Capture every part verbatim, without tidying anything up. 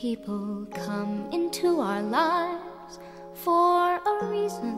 People come into our lives for a reason,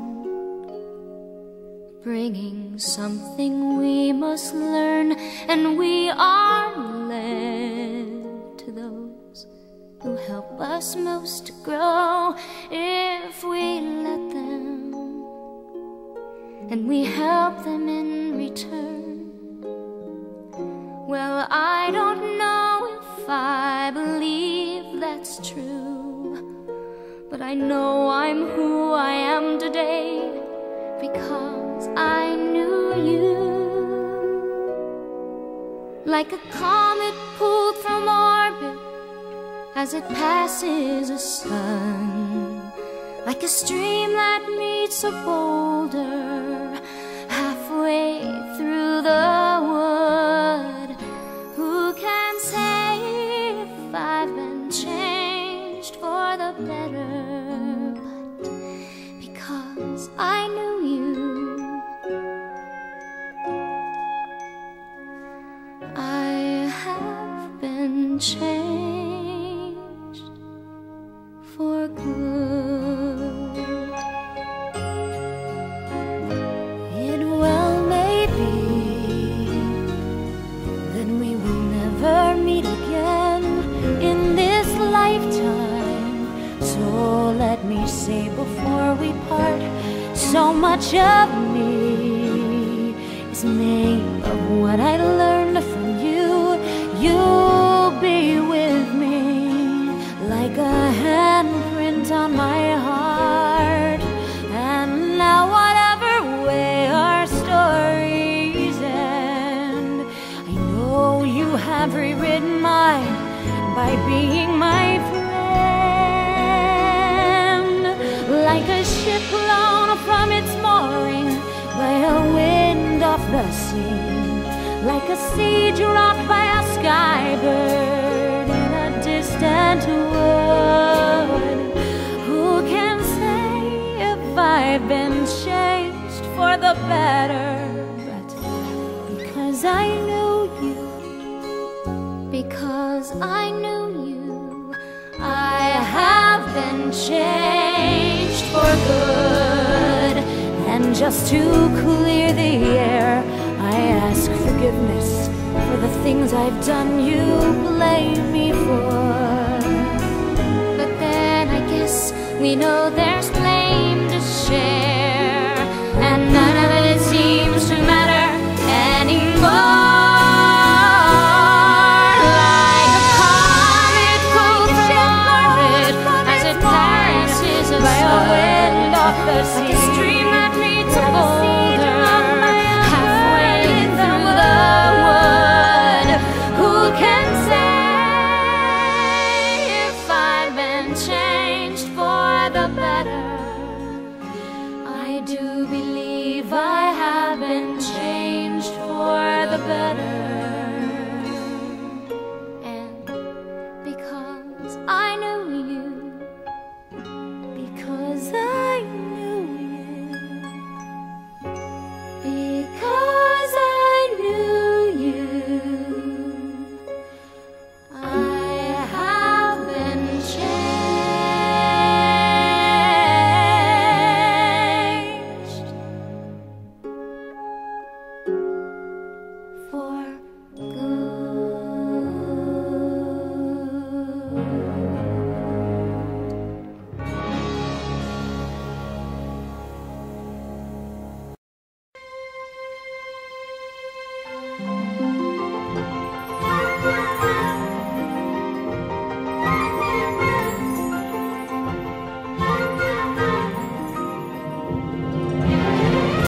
bringing something we must learn, and we are led to those who help us most to grow if we let them, and we help them in return. Well, I don't know if I believe that's true, but I know I'm who I am today because I knew you. Like a comet pulled from orbit as it passes a sun, like a stream that meets a boulder halfway through the wood. Who can say if I've been changed for the better? But because I knew you, I have been changed for good. It well may be that we will never meet again in this lifetime, so let me say before we part, so much of me is made of what I learned from you. You'll be with me like a handprint on my heart. And now whatever way our stories end, I know you have rewritten mine by being my friend. Like a ship blown from its mooring by a wind off the sea, like a seed dropped by a sky bird in a distant wood. Who can say if I've been changed for the better? But because I knew you, because I knew you, I have been changed for good. And just to clear the air, I ask forgiveness for the things I've done you blame me for. But then I guess we know there's blame to share, and none of it seems to matter anymore. Like a comet pulled from orbit as it passes a by a wind off the sea, like a stream that meets a boulder halfway through the wood. Who can say if I've been changed for the better? I do believe I have been changed for the better.